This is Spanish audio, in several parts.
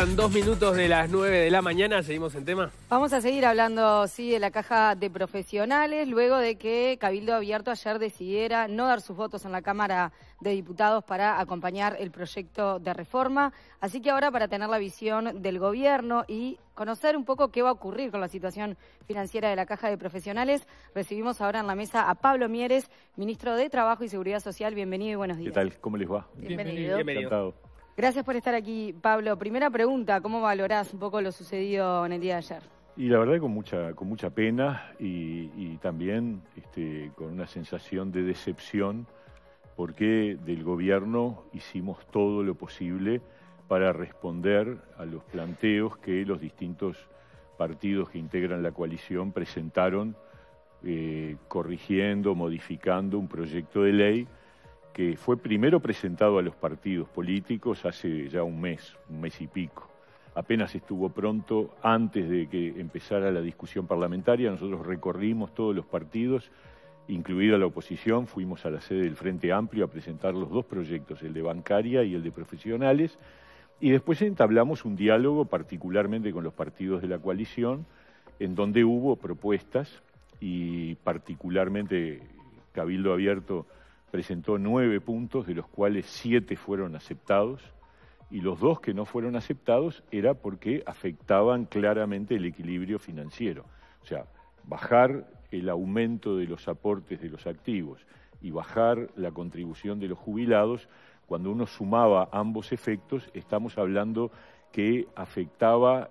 Pasan 2 minutos de las 9 de la mañana, seguimos en tema. Vamos a seguir hablando, sí, de la caja de profesionales, luego de que Cabildo Abierto ayer decidiera no dar sus votos en la Cámara de Diputados para acompañar el proyecto de reforma. Así que ahora, para tener la visión del gobierno y conocer un poco qué va a ocurrir con la situación financiera de la caja de profesionales, recibimos ahora en la mesa a Pablo Mieres, ministro de Trabajo y Seguridad Social. Bienvenido y buenos días. ¿Qué tal? ¿Cómo les va? Bienvenido. Encantado. Gracias por estar aquí, Pablo. Primera pregunta, ¿cómo valorás un poco lo sucedido en el día de ayer? Y la verdad con mucha pena y también con una sensación de decepción, porque del gobierno hicimos todo lo posible para responder a los planteos que los distintos partidos que integran la coalición presentaron, corrigiendo, modificando un proyecto de ley que fue primero presentado a los partidos políticos hace ya un mes y pico. Apenas estuvo pronto, antes de que empezara la discusión parlamentaria, nosotros recorrimos todos los partidos, incluida la oposición, fuimos a la sede del Frente Amplio a presentar los dos proyectos, el de bancaria y el de profesionales, y después entablamos un diálogo particularmente con los partidos de la coalición, en donde hubo propuestas y particularmente Cabildo Abierto presentó 9 puntos, de los cuales 7 fueron aceptados, y los 2 que no fueron aceptados era porque afectaban claramente el equilibrio financiero. O sea, bajar el aumento de los aportes de los activos y bajar la contribución de los jubilados, cuando uno sumaba ambos efectos, estamos hablando que afectaba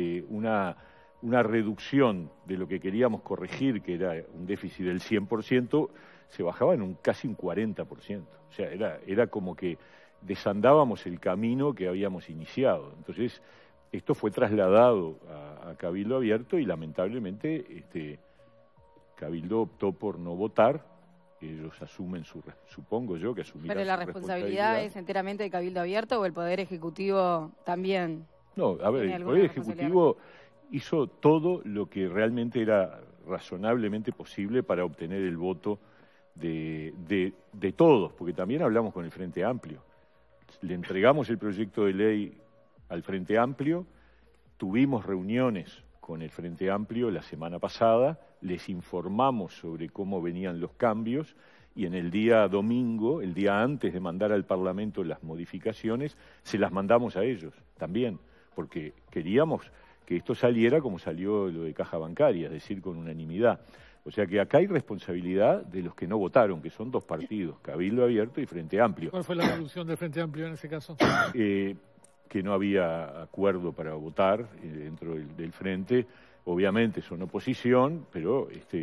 una reducción de lo que queríamos corregir, que era un déficit del 100%, se bajaba en casi un 40%. O sea, era como que desandábamos el camino que habíamos iniciado. Entonces, esto fue trasladado a Cabildo Abierto y lamentablemente Cabildo optó por no votar. Ellos asumen supongo yo que asumirán. ¿Pero la responsabilidad es enteramente de Cabildo Abierto o el Poder Ejecutivo también? No, a ver, el Poder Ejecutivo hizo todo lo que realmente era razonablemente posible para obtener el voto de todos, porque también hablamos con el Frente Amplio. Le entregamos el proyecto de ley al Frente Amplio, tuvimos reuniones con el Frente Amplio la semana pasada, les informamos sobre cómo venían los cambios y en el día domingo, el día antes de mandar al Parlamento las modificaciones, se las mandamos a ellos también, porque queríamos que esto saliera como salió lo de caja bancaria, es decir, con unanimidad. O sea que acá hay responsabilidad de los que no votaron, que son 2 partidos, Cabildo Abierto y Frente Amplio. ¿Cuál fue la solución del Frente Amplio en ese caso? Que no había acuerdo para votar dentro del Frente. Obviamente son oposición, pero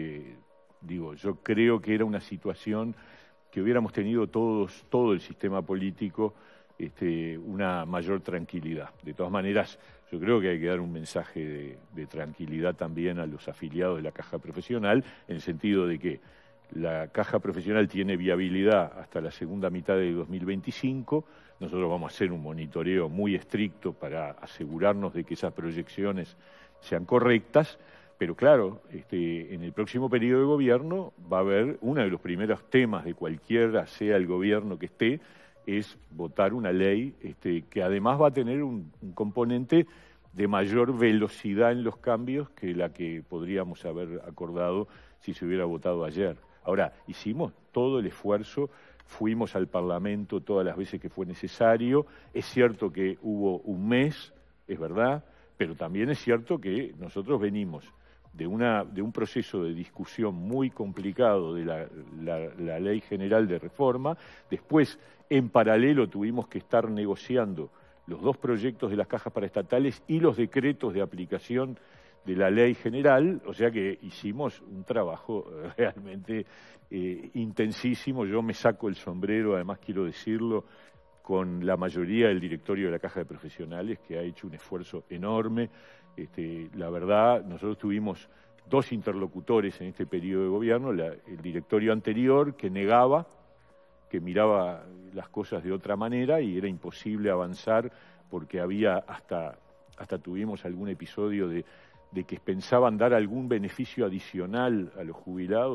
yo creo que era una situación que hubiéramos tenido todo el sistema político una mayor tranquilidad. De todas maneras, yo creo que hay que dar un mensaje de tranquilidad también a los afiliados de la Caja Profesional, en el sentido de que la Caja Profesional tiene viabilidad hasta la segunda mitad de 2025. Nosotros vamos a hacer un monitoreo muy estricto para asegurarnos de que esas proyecciones sean correctas, pero claro, en el próximo periodo de gobierno va a haber uno de los primeros temas de cualquiera sea el gobierno que esté, es votar una ley que además va a tener un componente de mayor velocidad en los cambios que la que podríamos haber acordado si se hubiera votado ayer. Ahora, hicimos todo el esfuerzo, fuimos al Parlamento todas las veces que fue necesario. Es cierto que hubo un mes, es verdad, pero también es cierto que nosotros venimos de un proceso de discusión muy complicado de la Ley General de Reforma. Después, en paralelo, tuvimos que estar negociando los 2 proyectos de las cajas paraestatales y los decretos de aplicación de la Ley General, o sea que hicimos un trabajo realmente intensísimo. Yo me saco el sombrero, además quiero decirlo, con la mayoría del directorio de la Caja de Profesionales, que ha hecho un esfuerzo enorme. La verdad, nosotros tuvimos 2 interlocutores en este periodo de gobierno, el directorio anterior que negaba, que miraba las cosas de otra manera y era imposible avanzar porque había hasta tuvimos algún episodio de que pensaban dar algún beneficio adicional a los jubilados.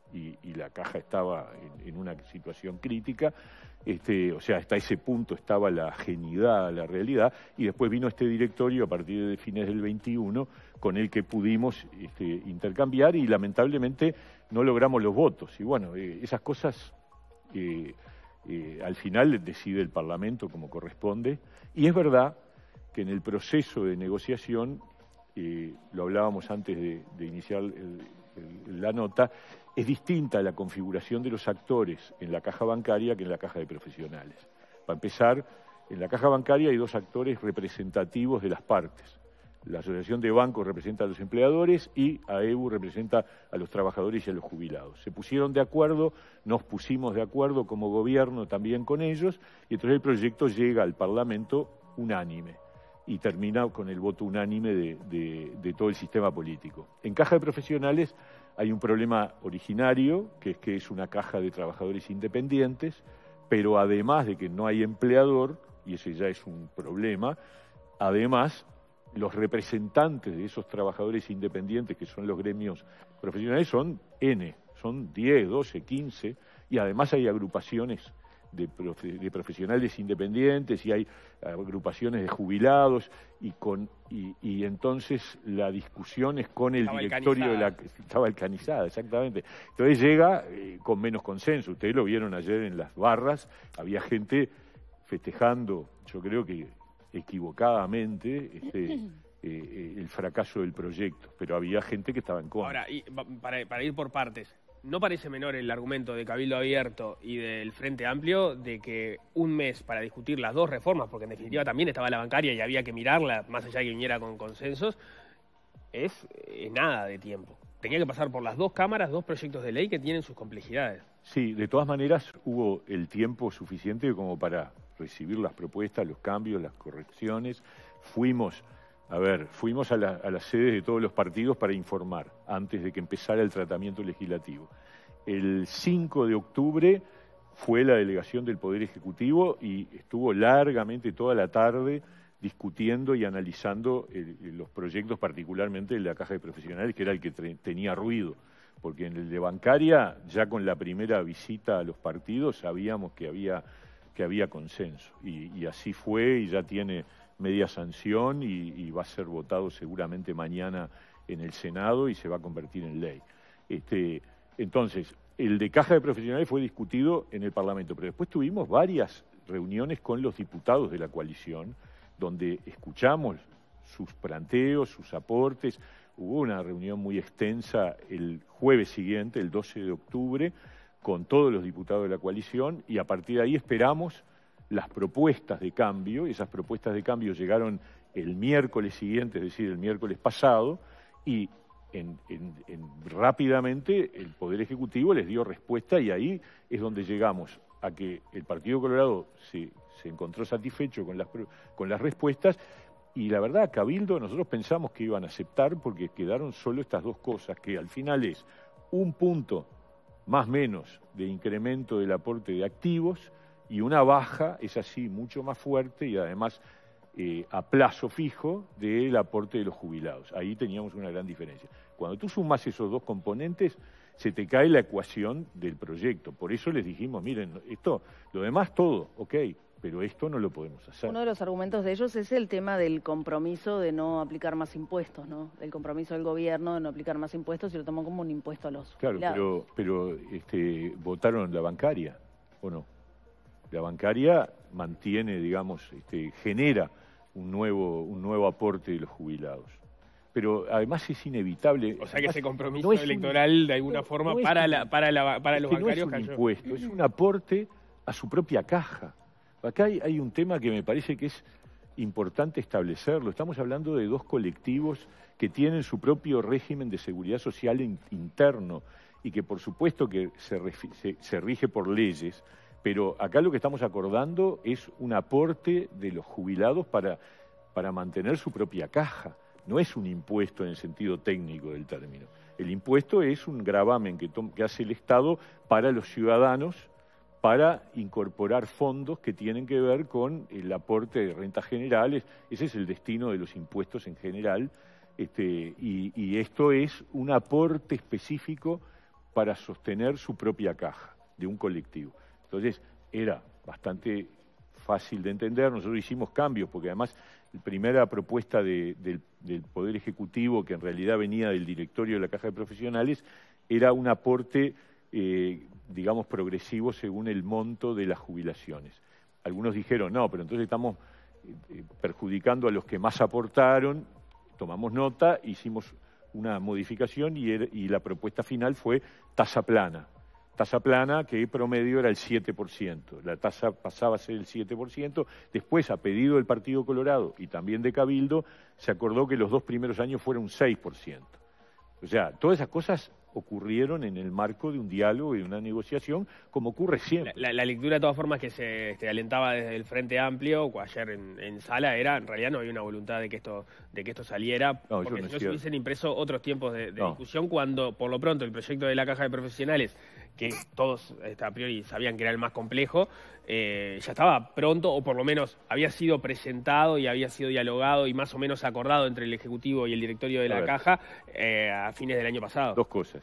y la caja estaba en una situación crítica. O sea, hasta ese punto estaba la ajenidad a la realidad, y después vino este directorio a partir de fines del 21, con el que pudimos intercambiar, y lamentablemente no logramos los votos. Y bueno, esas cosas al final decide el Parlamento como corresponde, y es verdad que en el proceso de negociación, lo hablábamos antes de iniciar la nota, es distinta la configuración de los actores en la caja bancaria que en la caja de profesionales. Para empezar, en la caja bancaria hay dos actores representativos de las partes. La Asociación de Bancos representa a los empleadores y AEBU representa a los trabajadores y a los jubilados. Se pusieron de acuerdo, nos pusimos de acuerdo como gobierno también con ellos, y entonces el proyecto llega al Parlamento unánime y termina con el voto unánime de todo el sistema político. En caja de profesionales hay un problema originario, que es una caja de trabajadores independientes, pero además de que no hay empleador, y ese ya es un problema, además los representantes de esos trabajadores independientes, que son los gremios profesionales, son son 10, 12, 15, y además hay agrupaciones de profesionales independientes y hay agrupaciones de jubilados, y entonces la discusión es con el directorio estaba balcanizada, exactamente. Entonces llega con menos consenso. Ustedes lo vieron ayer en las barras, había gente festejando, yo creo que equivocadamente, el fracaso del proyecto, pero había gente que estaba en contra. Ahora, y para ir por partes, ¿no parece menor el argumento de Cabildo Abierto y del Frente Amplio de que un mes para discutir las dos reformas, porque en definitiva también estaba la bancaria y había que mirarla, más allá de que viniera con consensos, es nada de tiempo? Tenía que pasar por las dos cámaras, dos proyectos de ley que tienen sus complejidades. Sí, de todas maneras hubo el tiempo suficiente como para recibir las propuestas, los cambios, las correcciones. Fuimos a las sedes de todos los partidos para informar antes de que empezara el tratamiento legislativo. El 5 de octubre fue la delegación del Poder Ejecutivo y estuvo largamente toda la tarde discutiendo y analizando los proyectos, particularmente el de la caja de profesionales, que era el que tenía ruido, porque en el de bancaria, ya con la primera visita a los partidos, sabíamos que había consenso, y así fue, y ya tiene media sanción y va a ser votado seguramente mañana en el Senado y se va a convertir en ley. Entonces, el de caja de profesionales fue discutido en el Parlamento, pero después tuvimos varias reuniones con los diputados de la coalición, donde escuchamos sus planteos, sus aportes. Hubo una reunión muy extensa el jueves siguiente, el 12 de octubre, con todos los diputados de la coalición, y a partir de ahí esperamos las propuestas de cambio. Esas propuestas de cambio llegaron el miércoles siguiente, es decir, el miércoles pasado, y rápidamente el Poder Ejecutivo les dio respuesta, y ahí es donde llegamos a que el Partido Colorado se encontró satisfecho con las respuestas, y la verdad, Cabildo, nosotros pensamos que iban a aceptar, porque quedaron solo estas dos cosas, que al final es un punto más o menos de incremento del aporte de activos, y una baja, es así, mucho más fuerte, y además a plazo fijo del aporte de los jubilados. Ahí teníamos una gran diferencia. Cuando tú sumas esos dos componentes, se te cae la ecuación del proyecto. Por eso les dijimos, miren, lo demás todo, ok, pero esto no lo podemos hacer. Uno de los argumentos de ellos es el tema del compromiso de no aplicar más impuestos, ¿no? El compromiso del gobierno de no aplicar más impuestos, y lo tomó como un impuesto a los jubilados. Claro, pero votaron la bancaria, ¿o no? La bancaria mantiene, digamos, genera un nuevo aporte de los jubilados. Pero además es inevitable. O sea que ese compromiso electoral de alguna forma para los bancarios no es un impuesto, es un aporte a su propia caja. Acá hay un tema que me parece que es importante establecerlo. Estamos hablando de dos colectivos que tienen su propio régimen de seguridad social interno, y que por supuesto que se rige por leyes, pero acá lo que estamos acordando es un aporte de los jubilados para mantener su propia caja. No es un impuesto en el sentido técnico del término. El impuesto es un gravamen que hace el Estado para los ciudadanos, para incorporar fondos que tienen que ver con el aporte de rentas generales. Ese es el destino de los impuestos en general, y esto es un aporte específico para sostener su propia caja de un colectivo. Entonces, era bastante fácil de entender. Nosotros hicimos cambios, porque además la primera propuesta del Poder Ejecutivo, que en realidad venía del directorio de la Caja de Profesionales, era un aporte, digamos, progresivo según el monto de las jubilaciones. Algunos dijeron, no, pero entonces estamos perjudicando a los que más aportaron. Tomamos nota, hicimos una modificación y la propuesta final fue tasa plana. Tasa plana que promedio era el 7%. La tasa pasaba a ser el 7%. Después, a pedido del Partido Colorado y también de Cabildo, se acordó que los 2 primeros años fueran un 6%. O sea, todas esas cosas ocurrieron en el marco de un diálogo y de una negociación, como ocurre siempre. La lectura, de todas formas, que se alentaba desde el Frente Amplio, o ayer en sala, era, en realidad no había una voluntad de que esto saliera, no, porque no si no se hubiesen impreso otros tiempos de discusión, cuando, por lo pronto, el proyecto de la Caja de Profesionales, que todos a priori sabían que era el más complejo, ya estaba pronto, o por lo menos había sido presentado y había sido dialogado y más o menos acordado entre el Ejecutivo y el directorio de la Caja a fines del año pasado. Dos cosas.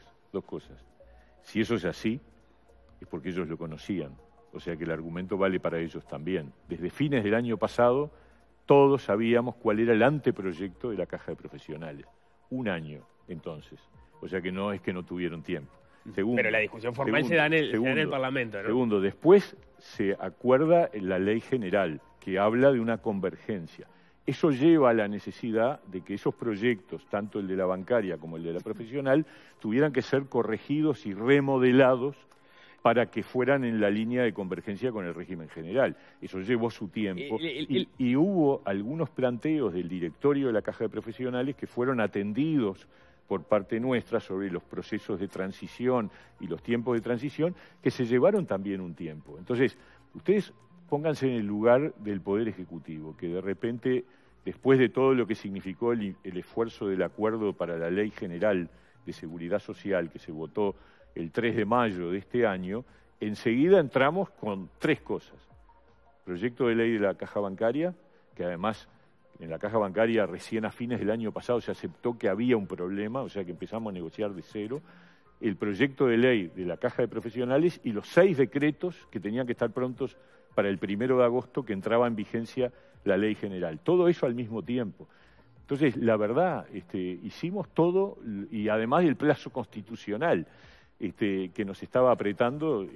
Si eso es así, es porque ellos lo conocían. O sea que el argumento vale para ellos también. Desde fines del año pasado, todos sabíamos cuál era el anteproyecto de la Caja de Profesionales. Un año, entonces. O sea que no es que no tuvieron tiempo. Segundo, pero la discusión formal se da en el Parlamento, ¿no? Segundo, después se acuerda la ley general, que habla de una convergencia. Eso lleva a la necesidad de que esos proyectos, tanto el de la bancaria como el de la profesional, tuvieran que ser corregidos y remodelados para que fueran en la línea de convergencia con el régimen general. Eso llevó su tiempo. Y hubo algunos planteos del directorio de la Caja de Profesionales que fueron atendidos por parte nuestra sobre los procesos de transición y los tiempos de transición, que se llevaron también un tiempo. Entonces, ustedes pónganse en el lugar del Poder Ejecutivo, que de repente, después de todo lo que significó el esfuerzo del acuerdo para la Ley General de Seguridad Social, que se votó el 3 de mayo de este año, enseguida entramos con 3 cosas. Proyecto de ley de la Caja Bancaria, que además en la Caja Bancaria recién a fines del año pasado se aceptó que había un problema, o sea que empezamos a negociar de cero. El proyecto de ley de la Caja de Profesionales y los 6 decretos que tenían que estar prontos para el 1 de agosto, que entraba en vigencia la ley general. Todo eso al mismo tiempo. Entonces, la verdad, hicimos todo, y además del plazo constitucional que nos estaba apretando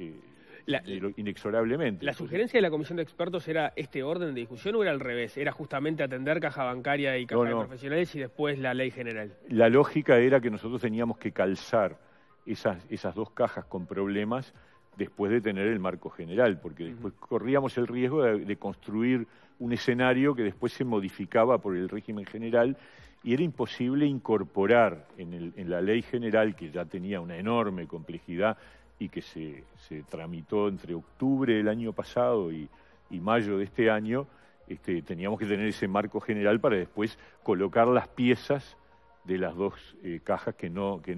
inexorablemente. ¿La sugerencia de la Comisión de Expertos era este orden de discusión o era al revés? ¿Era justamente atender Caja Bancaria y Caja de Profesionales y después la ley general? La lógica era que nosotros teníamos que calzar esas 2 cajas con problemas después de tener el marco general, porque después corríamos el riesgo de construir un escenario que después se modificaba por el régimen general y era imposible incorporar en la ley general, que ya tenía una enorme complejidad y que se tramitó entre octubre del año pasado y mayo de este año, teníamos que tener ese marco general para después colocar las piezas de las 2 cajas que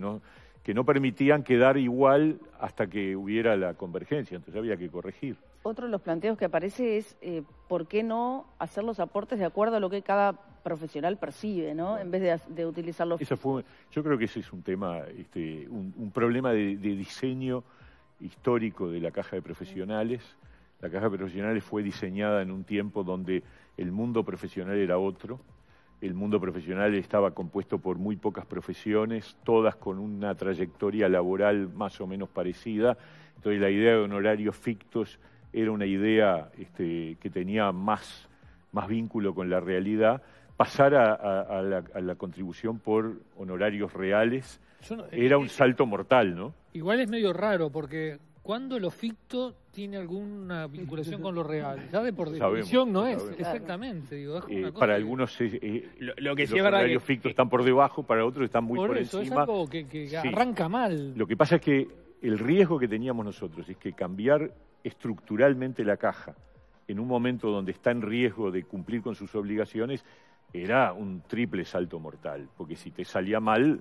no permitían quedar igual hasta que hubiera la convergencia, entonces había que corregir. Otro de los planteos que aparece es por qué no hacer los aportes de acuerdo a lo que cada profesional percibe, ¿no? En vez de utilizarlo. Yo creo que ese es un tema, un problema de diseño histórico de la Caja de Profesionales. La Caja de Profesionales fue diseñada en un tiempo donde el mundo profesional era otro. El mundo profesional estaba compuesto por muy pocas profesiones, todas con una trayectoria laboral más o menos parecida. Entonces la idea de honorarios fictos era una idea que tenía más vínculo con la realidad. Pasar a la contribución por honorarios reales era un salto mortal, ¿no? Igual es medio raro, porque cuando lo ficto tiene alguna vinculación con lo real, ya de por definición no es, exactamente. Digo, es una cosa para algunos lo que sí los horarios fictos están por debajo, para otros están muy por eso, encima. Es algo que arranca mal. Lo que pasa es que el riesgo que teníamos nosotros es que cambiar estructuralmente la caja en un momento donde está en riesgo de cumplir con sus obligaciones era un triple salto mortal, porque si te salía mal,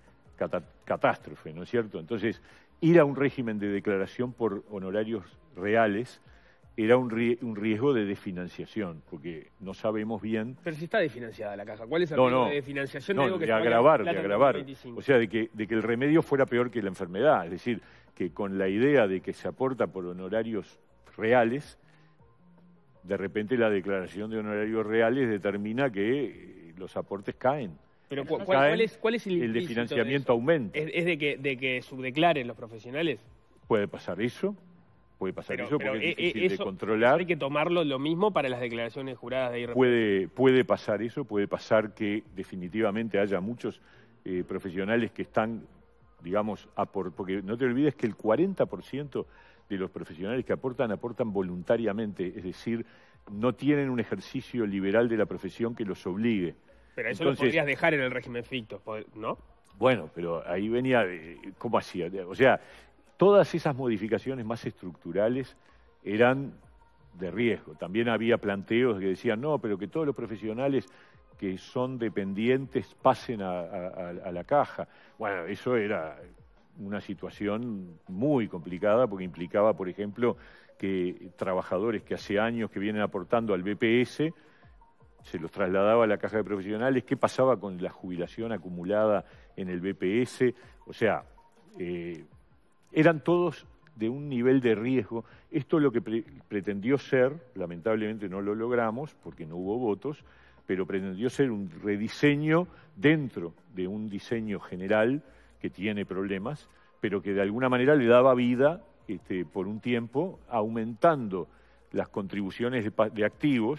catástrofe, ¿no es cierto? Entonces, ir a un régimen de declaración por honorarios reales era un riesgo de desfinanciación, porque no sabemos bien... Pero si está desfinanciada la caja, ¿cuál es el riesgo de desfinanciación? De agravar. O sea, de que el remedio fuera peor que la enfermedad. Es decir, que con la idea de que se aporta por honorarios reales, de repente la declaración de honorarios reales determina que los aportes caen. Pero ¿cuál es el de financiamiento aumenta? ¿Es de que subdeclaren los profesionales? Puede pasar eso. Porque es difícil de controlar. Hay que tomarlo lo mismo para las declaraciones juradas de IRPF. Puede pasar eso, puede pasar que definitivamente haya muchos profesionales que están, digamos, porque no te olvides que el 40% de los profesionales que aportan voluntariamente, es decir, no tienen un ejercicio liberal de la profesión que los obligue. Pero eso lo podrías dejar en el régimen ficto, ¿no? Bueno, pero ahí venía, ¿cómo hacía? O sea, todas esas modificaciones más estructurales eran de riesgo. También había planteos que decían, no, pero que todos los profesionales que son dependientes pasen a la caja. Bueno, eso era una situación muy complicada porque implicaba, por ejemplo, que trabajadores que hace años que vienen aportando al BPS se los trasladaba a la caja de profesionales. ¿Qué pasaba con la jubilación acumulada en el BPS? O sea, eran todos de un nivel de riesgo. Esto lo que pretendió ser, lamentablemente no lo logramos porque no hubo votos, pero pretendió ser un rediseño dentro de un diseño general que tiene problemas, pero que de alguna manera le daba vida por un tiempo, aumentando las contribuciones de activos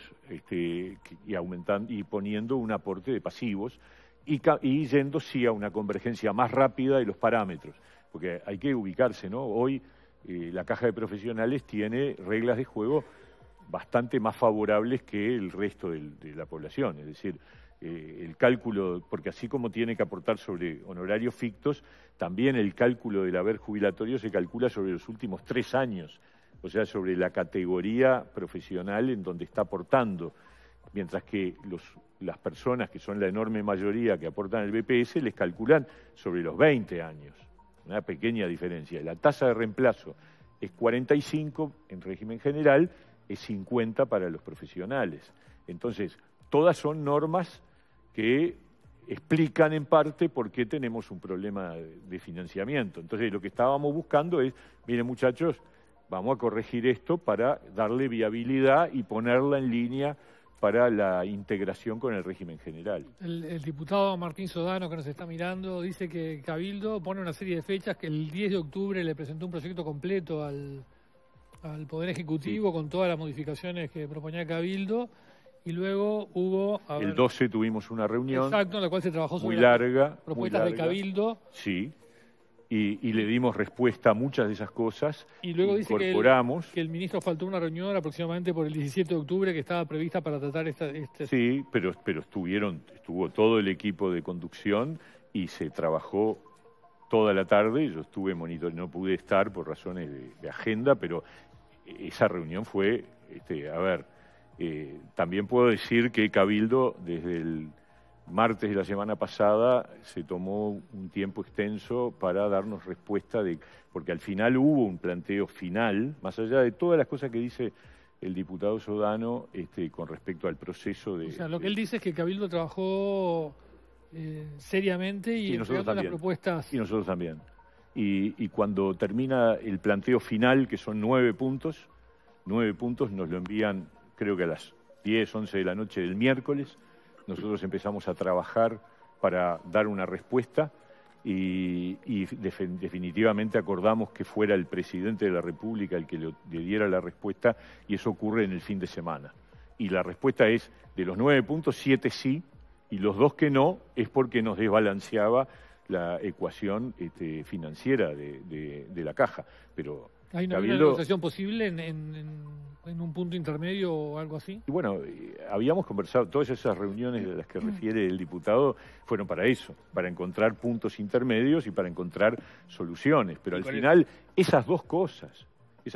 y poniendo un aporte de pasivos y yendo sí a una convergencia más rápida de los parámetros. Porque hay que ubicarse, ¿no? Hoy la caja de profesionales tiene reglas de juego bastante más favorables que el resto de la población. Es decir, el cálculo, porque así como tiene que aportar sobre honorarios fictos, también el cálculo del haber jubilatorio se calcula sobre los últimos 3 años, o sea, sobre la categoría profesional en donde está aportando, mientras que las personas, que son la enorme mayoría que aportan el BPS, les calculan sobre los 20 años. Una pequeña diferencia. La tasa de reemplazo es 45 en régimen general, es 50 para los profesionales. Entonces, todas son normas que explican en parte por qué tenemos un problema de financiamiento. Entonces, lo que estábamos buscando es, miren muchachos, vamos a corregir esto para darle viabilidad y ponerla en línea para la integración con el régimen general. El diputado Martín Sodano, que nos está mirando, dice que Cabildo pone una serie de fechas, que el 10 de octubre le presentó un proyecto completo al Poder Ejecutivo con todas las modificaciones que proponía Cabildo, y luego hubo... el 12 tuvimos una reunión. Exacto, en la cual se trabajó sobre muy larga, propuestas de Cabildo. Sí. Y le dimos respuesta a muchas de esas cosas. Y luego dice que el ministro faltó una reunión aproximadamente por el 17 de octubre que estaba prevista para tratar Sí, pero estuvo todo el equipo de conducción y se trabajó toda la tarde. Yo estuve monitoreando, no pude estar por razones de agenda, pero esa reunión fue, también puedo decir que Cabildo desde el martes de la semana pasada se tomó un tiempo extenso para darnos respuesta porque al final hubo un planteo final, más allá de todas las cosas que dice el diputado Sodano con respecto al proceso de... O sea, lo que él dice es que Cabildo trabajó seriamente y entregando las propuestas... Y nosotros también. Y cuando termina el planteo final, que son 9 puntos, nos lo envían creo que a las 10, 11 de la noche del miércoles. Nosotros empezamos a trabajar para dar una respuesta y definitivamente acordamos que fuera el presidente de la República el que le diera la respuesta, y eso ocurre en el fin de semana. Y la respuesta es, de los 9 puntos, 7 sí, y los 2 que no, es porque nos desbalanceaba la ecuación financiera de la caja. Pero ¿hay una negociación posible en un punto intermedio o algo así? Y bueno, habíamos conversado, todas esas reuniones de las que refiere el diputado fueron para eso, para encontrar puntos intermedios y para encontrar soluciones. Pero al final, esas dos cosas,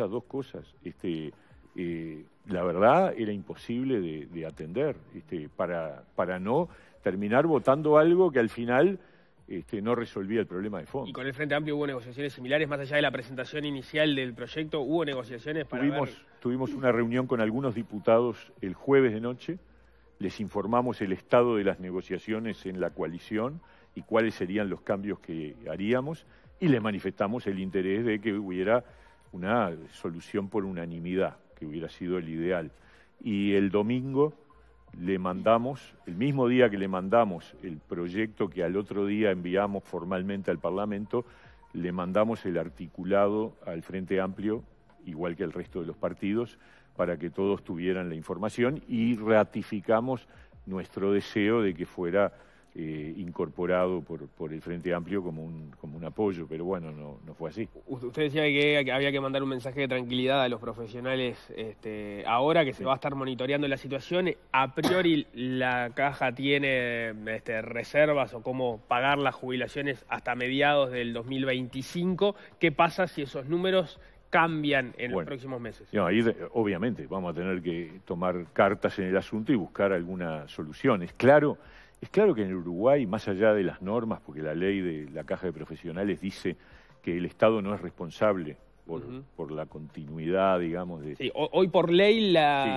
la verdad era imposible de atender, para no terminar votando algo que al final no resolvía el problema de fondo. ¿Y con el Frente Amplio hubo negociaciones similares, más allá de la presentación inicial del proyecto? ¿Hubo negociaciones para Tuvimos una reunión con algunos diputados el jueves de noche, les informamos el estado de las negociaciones en la coalición y cuáles serían los cambios que haríamos, y les manifestamos el interés de que hubiera una solución por unanimidad, que hubiera sido el ideal. Y el domingo le mandamos, el mismo día que le mandamos el proyecto que al otro día enviamos formalmente al Parlamento, le mandamos el articulado al Frente Amplio, igual que al resto de los partidos, para que todos tuvieran la información, y ratificamos nuestro deseo de que fuera incorporado por el Frente Amplio como un apoyo, pero bueno, no fue así. Usted decía que había que mandar un mensaje de tranquilidad a los profesionales ahora que se va a estar monitoreando la situación. A priori, ¿la Caja tiene reservas o cómo pagar las jubilaciones hasta mediados del 2025? ¿Qué pasa si esos números cambian en los próximos meses? No, ahí obviamente vamos a tener que tomar cartas en el asunto y buscar alguna solución. Es claro que en Uruguay, más allá de las normas, porque la ley de la Caja de Profesionales dice que el Estado no es responsable por la continuidad, digamos, de... Sí, hoy por ley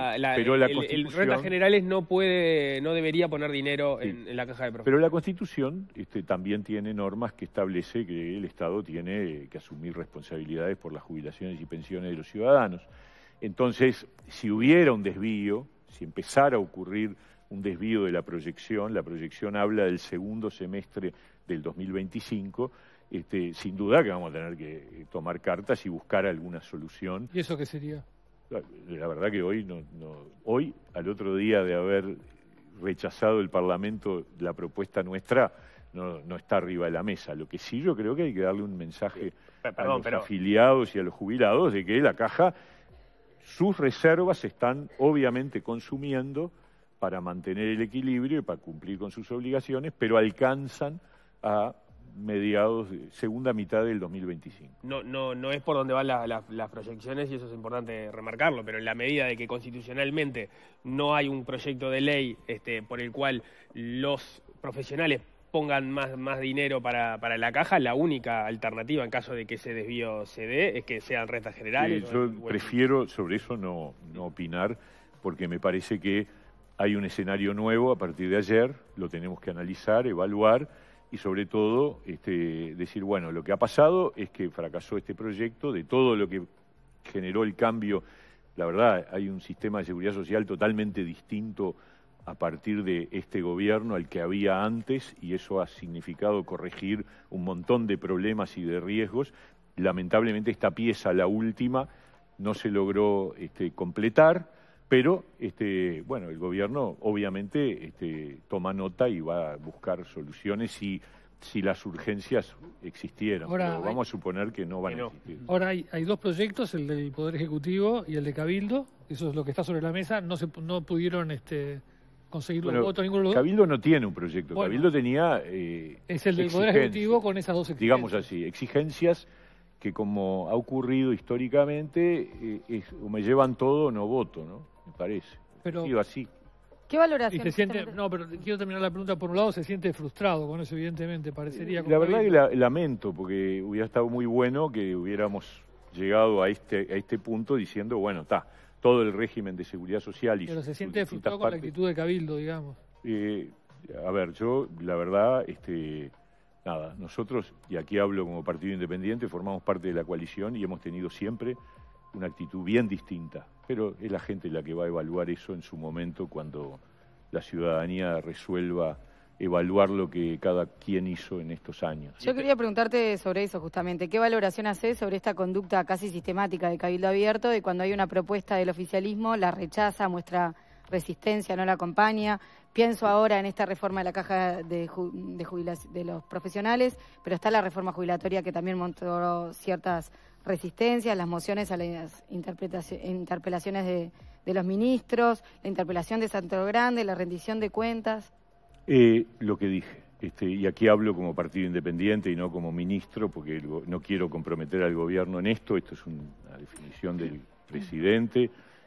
el Rentas Generales no debería poner dinero en la Caja de Profesionales. Pero la Constitución también tiene normas que establece que el Estado tiene que asumir responsabilidades por las jubilaciones y pensiones de los ciudadanos. Entonces, si hubiera un desvío, si empezara a ocurrir un desvío de la proyección habla del segundo semestre del 2025, sin duda que vamos a tener que tomar cartas y buscar alguna solución. ¿Y eso qué sería? La verdad que hoy, al otro día de haber rechazado el Parlamento la propuesta nuestra, no está arriba de la mesa. Lo que sí yo creo que hay que darle un mensaje a los afiliados y a los jubilados de que la Caja, sus reservas se están obviamente consumiendo para mantener el equilibrio y para cumplir con sus obligaciones, pero alcanzan a mediados, segunda mitad del 2025. No es por donde van las proyecciones, y eso es importante remarcarlo, pero en la medida de que constitucionalmente no hay un proyecto de ley por el cual los profesionales pongan más dinero para la Caja, la única alternativa en caso de que ese desvío se dé es que sean rentas generales. Yo prefiero sobre eso no opinar, porque me parece que hay un escenario nuevo a partir de ayer, lo tenemos que analizar, evaluar y sobre todo decir, bueno, lo que ha pasado es que fracasó este proyecto, de todo lo que generó el cambio. La verdad, hay un sistema de seguridad social totalmente distinto a partir de este gobierno al que había antes, y eso ha significado corregir un montón de problemas y de riesgos. Lamentablemente esta pieza, la última, no se logró completar. Pero, bueno, el gobierno obviamente toma nota y va a buscar soluciones si las urgencias existieran. Ahora, pero vamos a suponer que no van a existir. Ahora hay dos proyectos, el del Poder Ejecutivo y el de Cabildo. Eso es lo que está sobre la mesa. No pudieron conseguir los votos ninguno de los dos. Cabildo no tiene un proyecto. Bueno, Cabildo tenía es el del Poder Ejecutivo con esas dos exigencias. Digamos así, exigencias que, como ha ocurrido históricamente, o me llevan todo o no voto, ¿no? Me parece. Pero, así. ¿Qué valoración? Y se siente, pero quiero terminar la pregunta por un lado, se siente frustrado con eso, evidentemente, parecería. La verdad que lamento, porque hubiera estado muy bueno que hubiéramos llegado a este punto diciendo, bueno, todo el régimen de seguridad social y... Pero se siente frustrado con la actitud de Cabildo, digamos. A ver, yo, la verdad, nada, nosotros, y aquí hablo como partido independiente, formamos parte de la coalición y hemos tenido siempre una actitud bien distinta, pero es la gente la que va a evaluar eso en su momento cuando la ciudadanía resuelva evaluar lo que cada quien hizo en estos años. Yo quería preguntarte sobre eso justamente. ¿Qué valoración haces sobre esta conducta casi sistemática de Cabildo Abierto, de cuando hay una propuesta del oficialismo, la rechaza, muestra resistencia, no la acompaña? Pienso ahora en esta reforma de la Caja de los profesionales, pero está la reforma jubilatoria que también mostró ciertas resistencias, las mociones a las interpelaciones de los ministros, la interpelación de Santo Grande, la rendición de cuentas. Lo que dije, y aquí hablo como partido independiente y no como ministro, porque no quiero comprometer al gobierno en esto es una definición del presidente.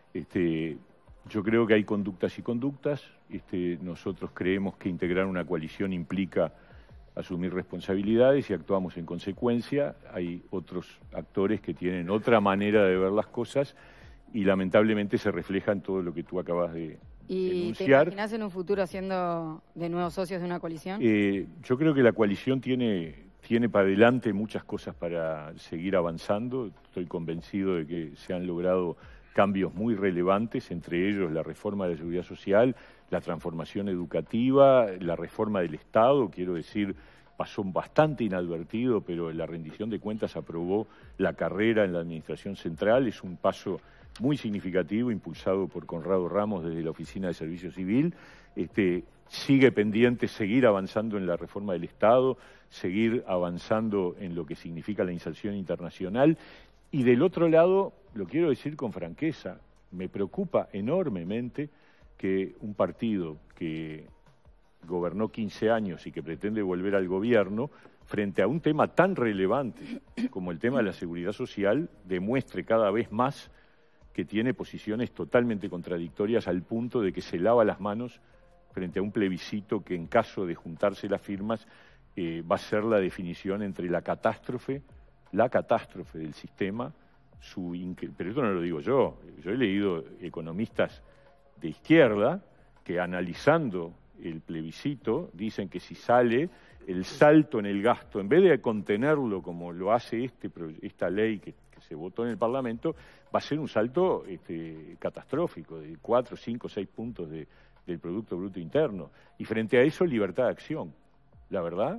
Yo creo que hay conductas y conductas. Nosotros creemos que integrar una coalición implica asumir responsabilidades y actuamos en consecuencia. Hay otros actores que tienen otra manera de ver las cosas y lamentablemente se refleja en todo lo que tú acabas de denunciar. ¿Te imaginas en un futuro siendo de nuevo socios de una coalición? Yo creo que la coalición tiene para adelante muchas cosas para seguir avanzando. Estoy convencido de que se han logrado cambios muy relevantes, entre ellos la reforma de la seguridad social, la transformación educativa, la reforma del Estado, quiero decir, pasó bastante inadvertido, pero la rendición de cuentas aprobó la carrera en la Administración Central, es un paso muy significativo, impulsado por Conrado Ramos desde la Oficina de Servicio Civil. Sigue pendiente seguir avanzando en la reforma del Estado, seguir avanzando en lo que significa la inserción internacional. Y del otro lado, lo quiero decir con franqueza, me preocupa enormemente que un partido que gobernó 15 años y que pretende volver al gobierno, frente a un tema tan relevante como el tema de la seguridad social, demuestre cada vez más que tiene posiciones totalmente contradictorias al punto de que se lava las manos frente a un plebiscito que en caso de juntarse las firmas va a ser la definición entre la catástrofe del sistema, pero esto no lo digo yo he leído economistas de izquierda que analizando el plebiscito dicen que si sale el salto en el gasto, en vez de contenerlo como lo hace esta ley que se votó en el Parlamento, va a ser un salto catastrófico de 4, 5, 6 puntos del Producto Bruto Interno. Y frente a eso, libertad de acción. La verdad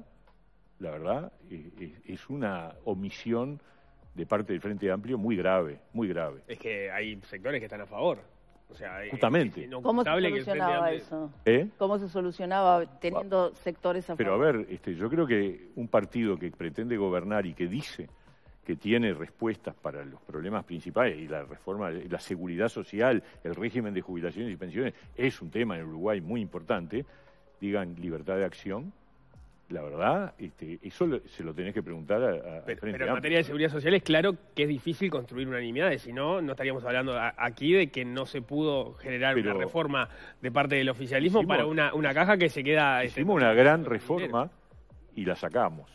es una omisión de parte del Frente Amplio muy grave, muy grave. Es que hay sectores que están a favor. O sea, justamente. ¿Cómo se solucionaba eso? ¿Cómo se solucionaba teniendo sectores a favor? Pero a ver, yo creo que un partido que pretende gobernar y que dice que tiene respuestas para los problemas principales y la reforma, la seguridad social, el régimen de jubilaciones y pensiones, es un tema en Uruguay muy importante, digan libertad de acción. La verdad, eso se lo tenés que preguntar a Pero en materia de seguridad social es claro que es difícil construir unanimidades, si no, no estaríamos hablando aquí de que no se pudo generar una reforma de parte del oficialismo para una caja que se queda... Hicimos una gran reforma y la sacamos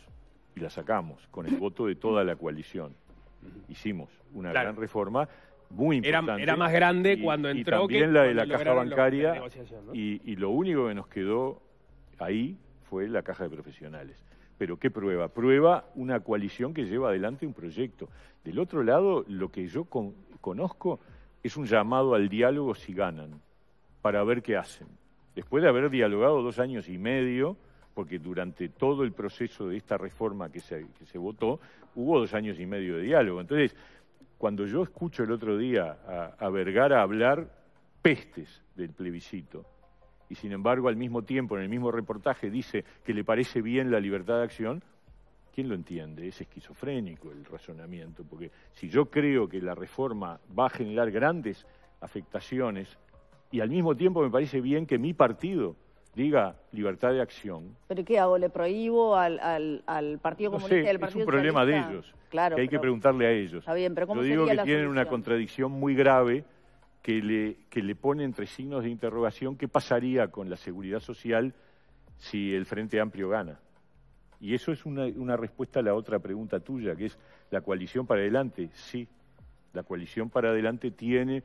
con el voto de toda la coalición. Hicimos una gran reforma muy importante. Era más grande cuando entró y también la de la caja bancaria, ¿no? y lo único que nos quedó ahí fue la caja de profesionales. Pero ¿qué prueba? Prueba una coalición que lleva adelante un proyecto. Del otro lado, lo que yo conozco es un llamado al diálogo si ganan, para ver qué hacen. Después de haber dialogado 2 años y medio, porque durante todo el proceso de esta reforma que se votó, hubo 2 años y medio de diálogo. Entonces, cuando yo escucho el otro día a Vergara hablar pestes del plebiscito, y sin embargo al mismo tiempo, en el mismo reportaje, dice que le parece bien la libertad de acción, ¿quién lo entiende? Es esquizofrénico el razonamiento, porque si yo creo que la reforma va a generar grandes afectaciones, y al mismo tiempo me parece bien que mi partido diga libertad de acción. ¿Pero qué hago? ¿Le prohíbo al Partido Comunista y al Partido Socialista? Es un problema de ellos, claro, que hay que preguntarle a ellos. Está bien, pero ¿cómo yo digo sería que la tienen solución? una contradicción muy grave que le pone entre signos de interrogación qué pasaría con la seguridad social si el Frente Amplio gana. Y eso es una respuesta a la otra pregunta tuya, que es la coalición para adelante. Sí, la coalición para adelante tiene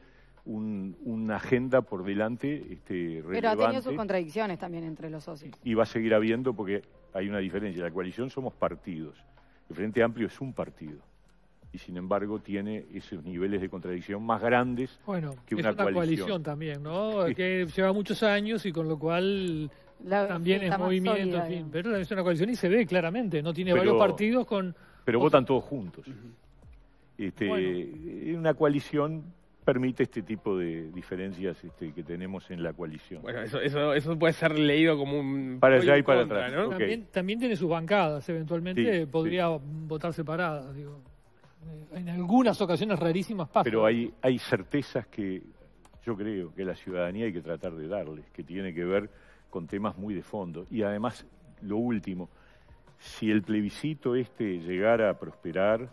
una agenda por delante relevante. Pero ha tenido sus contradicciones también entre los socios. Y va a seguir habiendo porque hay una diferencia. La coalición somos partidos. El Frente Amplio es un partido. Y sin embargo tiene esos niveles de contradicción más grandes que una coalición también, ¿no? Que lleva muchos años y con lo cual también es movimiento, sólida, en fin. Pero es una coalición y se ve claramente, no tiene varios partidos con... Pero votan todos juntos. Una coalición permite este tipo de diferencias que tenemos en la coalición. Bueno, eso puede ser leído como un... Para allá y para atrás, ¿no? También tiene sus bancadas, eventualmente podría votar separadas, digo. En algunas ocasiones rarísimas pasa. Pero hay certezas que yo creo que la ciudadanía hay que tratar de darles, que tiene que ver con temas muy de fondo. Y además, lo último, si el plebiscito llegara a prosperar,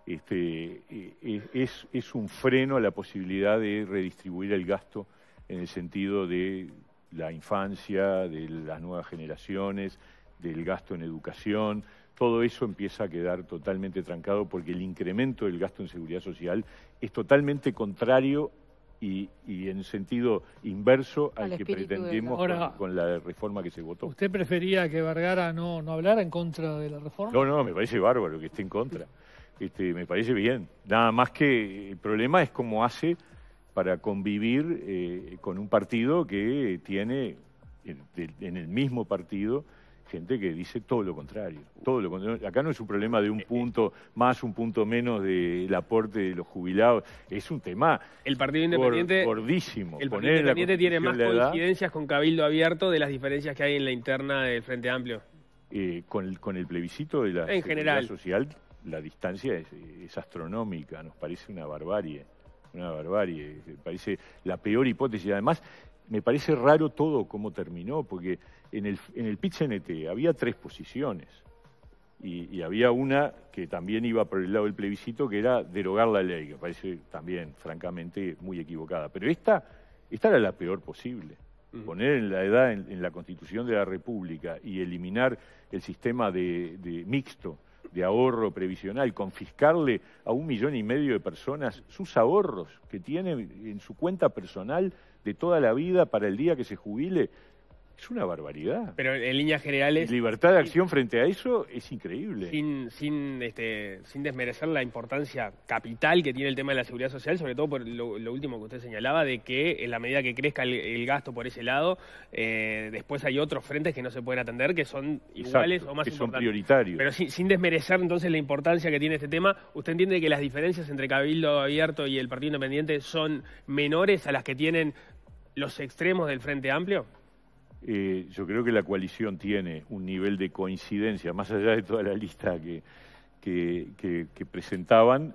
es un freno a la posibilidad de redistribuir el gasto en el sentido de la infancia, de las nuevas generaciones, del gasto en educación, todo eso empieza a quedar totalmente trancado porque el incremento del gasto en seguridad social es totalmente contrario y en sentido inverso al que pretendemos con la reforma que se votó. ¿Usted prefería que Vergara no hablara en contra de la reforma? No, me parece bárbaro que esté en contra. Me parece bien. Nada más que el problema es cómo hace para convivir con un partido que tiene en el mismo partido gente que dice todo lo contrario. Acá no es un problema de un punto más, un punto menos del aporte de los jubilados. Es un tema el Partido Independiente, gordísimo. El Partido Independiente tiene más coincidencias con Cabildo Abierto de las diferencias que hay en la interna del Frente Amplio. Con el plebiscito de la seguridad social, la distancia es astronómica. Nos parece una barbarie. Me parece la peor hipótesis. Además, me parece raro todo cómo terminó, porque en el PIT-CNT había 3 posiciones y había una que también iba por el lado del plebiscito, que era derogar la ley, que me parece también, francamente, muy equivocada. Pero esta era la peor posible. Poner en la edad en la Constitución de la República y eliminar el sistema de mixto de ahorro previsional, confiscarle a 1,5 millones de personas sus ahorros que tienen en su cuenta personal de toda la vida para el día que se jubile, es una barbaridad. Pero en líneas generales... Libertad de acción frente a eso es increíble. Sin desmerecer la importancia capital que tiene el tema de la seguridad social, sobre todo por lo último que usted señalaba, de que en la medida que crezca el gasto por ese lado, después hay otros frentes que no se pueden atender, que son iguales o más que importantes. Son prioritarios. Pero sin desmerecer entonces la importancia que tiene este tema, ¿usted entiende que las diferencias entre Cabildo Abierto y el Partido Independiente son menores a las que tienen los extremos del Frente Amplio? Yo creo que la coalición tiene un nivel de coincidencia, más allá de toda la lista que presentaban,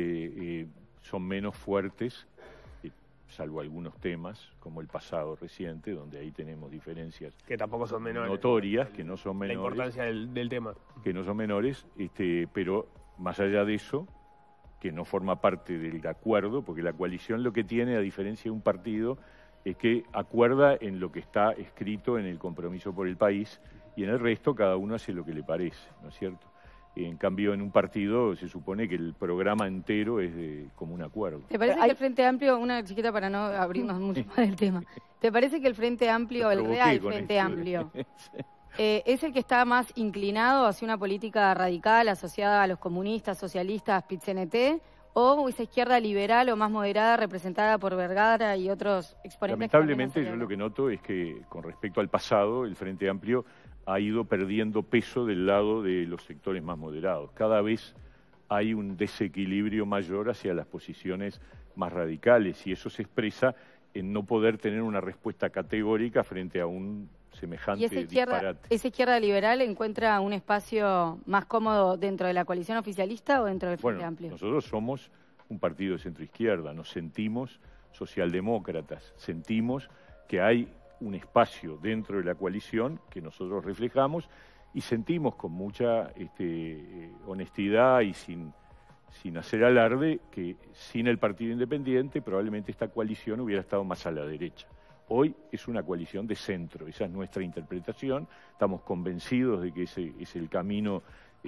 son menos fuertes, salvo algunos temas, como el pasado reciente, donde ahí tenemos diferencias que tampoco son menores, notorias, que no son menores. La importancia del tema. Que no son menores, pero más allá de eso, que no forma parte del acuerdo, porque la coalición lo que tiene, a diferencia de un partido, es que acuerda en lo que está escrito en el compromiso por el país y en el resto cada uno hace lo que le parece, ¿no es cierto? En cambio, en un partido se supone que el programa entero es como un acuerdo. ¿Te parece que el Frente Amplio, una chiquita para no abrirnos mucho más del tema, ¿te parece que el Frente Amplio, el real Frente Amplio, es el que está más inclinado hacia una política radical asociada a los comunistas, socialistas, PIT-CNT, o esa izquierda liberal o más moderada representada por Vergara y otros exponentes? Lamentablemente, yo lo que noto es que con respecto al pasado, el Frente Amplio ha ido perdiendo peso del lado de los sectores más moderados. Cada vez hay un desequilibrio mayor hacia las posiciones más radicales y eso se expresa en no poder tener una respuesta categórica frente a un semejante disparate. ¿Esa izquierda liberal encuentra un espacio más cómodo dentro de la coalición oficialista o dentro del Frente Amplio? Nosotros somos un partido de centroizquierda, nos sentimos socialdemócratas, sentimos que hay un espacio dentro de la coalición que nosotros reflejamos y sentimos con mucha honestidad y sin hacer alarde que sin el Partido Independiente probablemente esta coalición hubiera estado más a la derecha. Hoy es una coalición de centro, esa es nuestra interpretación, estamos convencidos de que ese es el camino,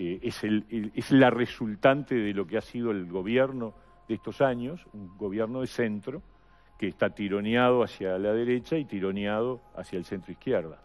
es la resultante de lo que ha sido el gobierno de estos años, un gobierno de centro que está tironeado hacia la derecha y tironeado hacia el centro izquierda.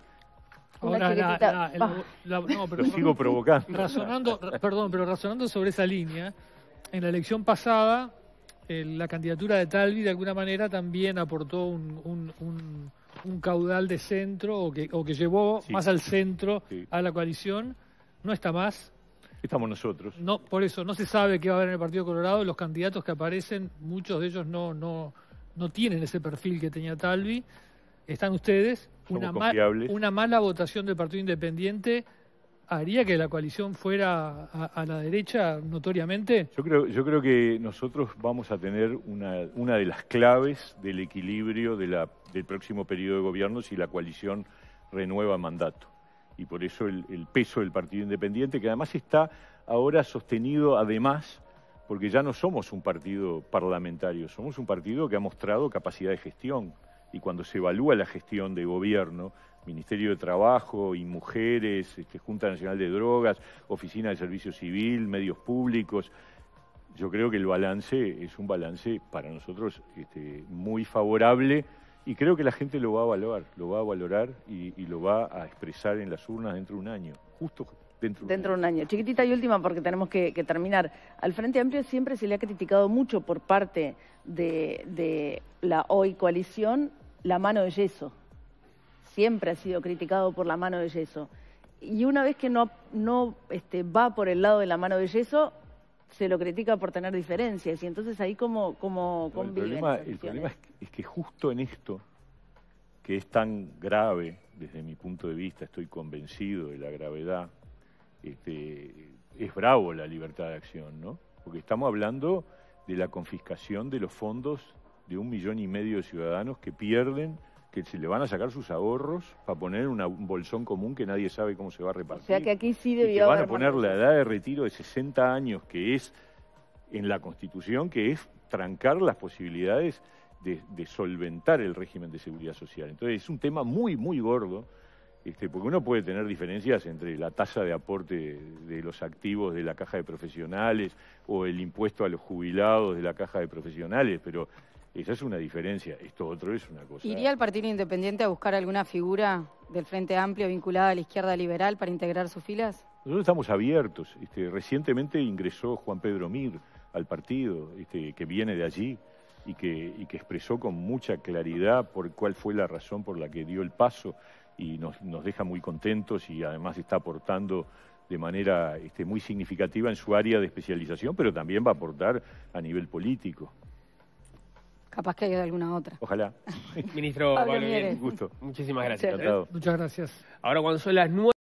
Ahora, pero sigo provocando. Razonando sobre esa línea, en la elección pasada, la candidatura de Talvi de alguna manera también aportó un caudal de centro o que llevó más al centro a la coalición. No está más. Estamos nosotros. No, por eso no se sabe qué va a haber en el Partido Colorado. Los candidatos que aparecen, muchos de ellos no tienen ese perfil que tenía Talvi. Están ustedes. Una mala votación del Partido Independiente haría que la coalición fuera a la derecha notoriamente. Yo creo que nosotros vamos a tener una de las claves del equilibrio del próximo periodo de gobierno si la coalición renueva mandato. Y por eso el peso del Partido Independiente, que además está ahora sostenido porque ya no somos un partido parlamentario, somos un partido que ha mostrado capacidad de gestión. Y cuando se evalúa la gestión de gobierno Ministerio de Trabajo y Mujeres, Junta Nacional de Drogas, Oficina de Servicio Civil, medios públicos. Yo creo que el balance es un balance para nosotros muy favorable y creo que la gente lo va a valorar y lo va a expresar en las urnas dentro de un año, justo dentro de un año. Chiquitita y última porque tenemos que terminar. Al Frente Amplio siempre se le ha criticado mucho por parte de la hoy coalición la mano de yeso. Siempre ha sido criticado por la mano de yeso. Y una vez que no va por el lado de la mano de yeso, se lo critica por tener diferencias. Y entonces ahí como conviven. El problema es que justo en esto, que es tan grave, desde mi punto de vista, estoy convencido de la gravedad, es bravo la libertad de acción, ¿no? Porque estamos hablando de la confiscación de los fondos de 1,5 millones de ciudadanos que pierden, que se le van a sacar sus ahorros para poner en un bolsón común que nadie sabe cómo se va a repartir. O sea que aquí sí debió haber... Y que van a poner la edad de retiro de 60 años, que es en la Constitución, que es trancar las posibilidades de solventar el régimen de seguridad social. Entonces es un tema muy, muy gordo, porque uno puede tener diferencias entre la tasa de aporte de los activos de la Caja de Profesionales o el impuesto a los jubilados de la Caja de Profesionales, pero esa es una diferencia. Esto otro es una cosa... ¿Iría el Partido Independiente a buscar alguna figura del Frente Amplio vinculada a la izquierda liberal para integrar sus filas? Nosotros estamos abiertos. Recientemente ingresó Juan Pedro Mir al partido, que viene de allí y que expresó con mucha claridad por cuál fue la razón por la que dio el paso y nos deja muy contentos y además está aportando de manera muy significativa en su área de especialización, pero también va a aportar a nivel político. Capaz que haya alguna otra. Ojalá. Ministro Pablo Pablo Mieres. Mieres, Un gusto. Muchísimas gracias. Encantado. Muchas gracias. Ahora cuando son las 9.